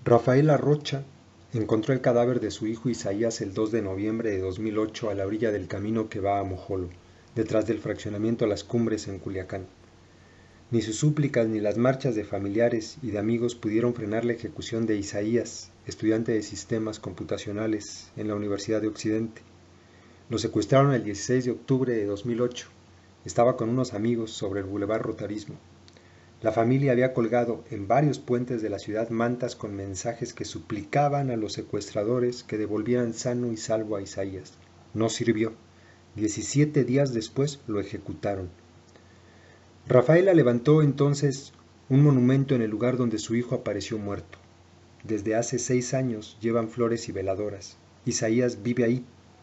Rafaela Rocha encontró el cadáver de su hijo Isaías el 2 de noviembre de 2008 a la orilla del camino que va a Mojolo, detrás del fraccionamiento Las Cumbres en Culiacán. Ni sus súplicas ni las marchas de familiares y de amigos pudieron frenar la ejecución de Isaías, estudiante de sistemas computacionales en la Universidad de Occidente. Lo secuestraron el 16 de octubre de 2008. Estaba con unos amigos sobre el Boulevard Rotarismo. La familia había colgado en varios puentes de la ciudad mantas con mensajes que suplicaban a los secuestradores que devolvieran sano y salvo a Isaías. No sirvió. 17 días después lo ejecutaron. Rafaela levantó entonces un monumento en el lugar donde su hijo apareció muerto. Desde hace 6 años llevan flores y veladoras. Isaías vive ahí.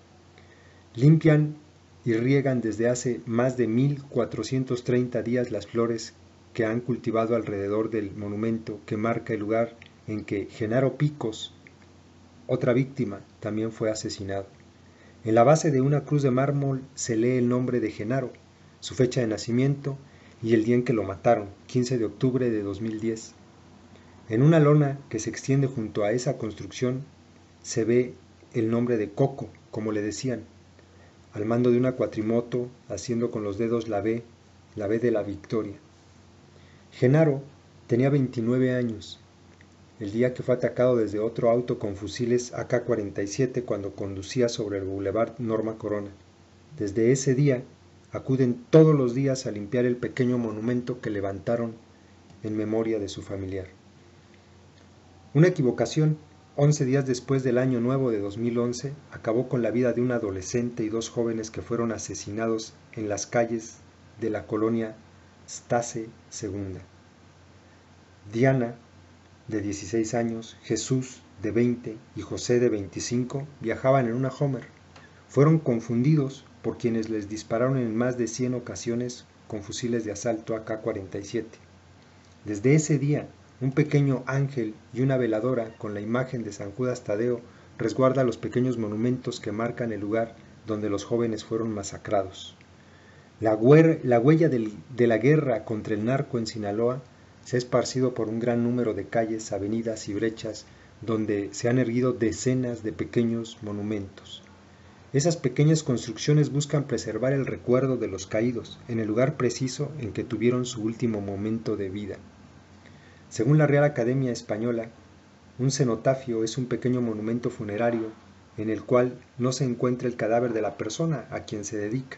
Limpian y riegan desde hace más de 1430 días las flores que han cultivado alrededor del monumento que marca el lugar en que Genaro Picos, otra víctima, también fue asesinado. En la base de una cruz de mármol se lee el nombre de Genaro, su fecha de nacimiento y el día en que lo mataron, 15 de octubre de 2010. En una lona que se extiende junto a esa construcción se ve el nombre de Coco, como le decían, al mando de una cuatrimoto, haciendo con los dedos la B de la victoria. Genaro tenía 29 años, el día que fue atacado desde otro auto con fusiles AK-47 cuando conducía sobre el Boulevard Norma Corona. Desde ese día acuden todos los días a limpiar el pequeño monumento que levantaron en memoria de su familiar. Una equivocación, 11 días después del Año Nuevo de 2011, acabó con la vida de un adolescente y 2 jóvenes que fueron asesinados en las calles de la colonia Stase II. Diana, de 16 años, Jesús, de 20 y José, de 25, viajaban en una Homer. Fueron confundidos por quienes les dispararon en más de 100 ocasiones con fusiles de asalto AK-47. Desde ese día, un pequeño ángel y una veladora con la imagen de San Judas Tadeo resguarda los pequeños monumentos que marcan el lugar donde los jóvenes fueron masacrados. La huella de la guerra contra el narco en Sinaloa se ha esparcido por un gran número de calles, avenidas y brechas donde se han erguido decenas de pequeños monumentos. Esas pequeñas construcciones buscan preservar el recuerdo de los caídos en el lugar preciso en que tuvieron su último momento de vida. Según la Real Academia Española, un cenotafio es un pequeño monumento funerario en el cual no se encuentra el cadáver de la persona a quien se dedica.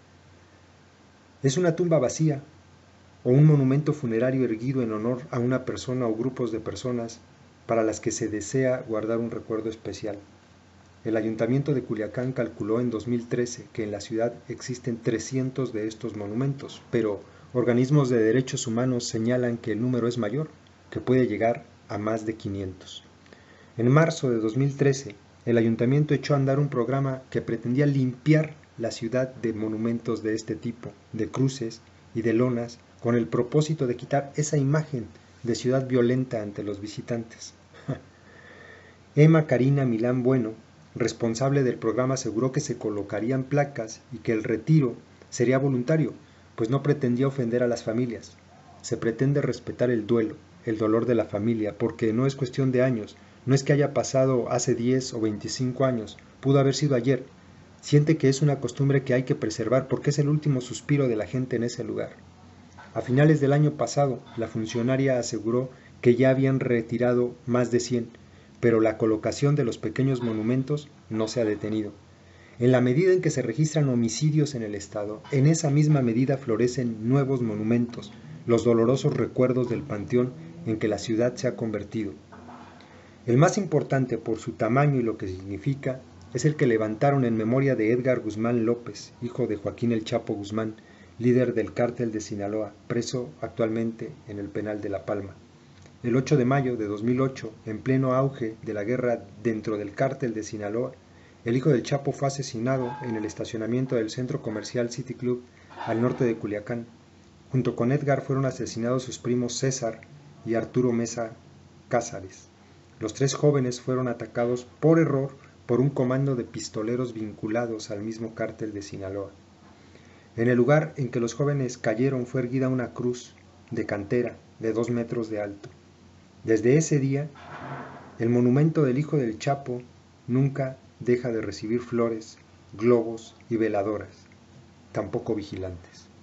Es una tumba vacía o un monumento funerario erguido en honor a una persona o grupos de personas para las que se desea guardar un recuerdo especial. El Ayuntamiento de Culiacán calculó en 2013 que en la ciudad existen 300 de estos monumentos, pero organismos de derechos humanos señalan que el número es mayor, que puede llegar a más de 500. En marzo de 2013, el Ayuntamiento echó a andar un programa que pretendía limpiar la ciudad de monumentos de este tipo, de cruces y de lonas, con el propósito de quitar esa imagen de ciudad violenta ante los visitantes. Emma Karina Milán Bueno, responsable del programa, aseguró que se colocarían placas y que el retiro sería voluntario, pues no pretendía ofender a las familias. Se pretende respetar el duelo, el dolor de la familia, porque no es cuestión de años, no es que haya pasado hace 10 o 25 años, pudo haber sido ayer. Siente que es una costumbre que hay que preservar porque es el último suspiro de la gente en ese lugar. A finales del año pasado, la funcionaria aseguró que ya habían retirado más de 100, pero la colocación de los pequeños monumentos no se ha detenido. En la medida en que se registran homicidios en el estado, en esa misma medida florecen nuevos monumentos, los dolorosos recuerdos del panteón en que la ciudad se ha convertido. El más importante por su tamaño y lo que significa es el que levantaron en memoria de Edgar Guzmán López, hijo de Joaquín El Chapo Guzmán, líder del cártel de Sinaloa, preso actualmente en el penal de La Palma. El 8 de mayo de 2008, en pleno auge de la guerra dentro del cártel de Sinaloa, el hijo del Chapo fue asesinado en el estacionamiento del centro comercial City Club al norte de Culiacán. Junto con Edgar fueron asesinados sus primos César y Arturo Mesa Cázares. Los 3 jóvenes fueron atacados por error por un comando de pistoleros vinculados al mismo cártel de Sinaloa. En el lugar en que los jóvenes cayeron fue erguida una cruz de cantera de 2 metros de alto. Desde ese día, El monumento del hijo del Chapo nunca deja de recibir flores, globos y veladoras, tampoco vigilantes.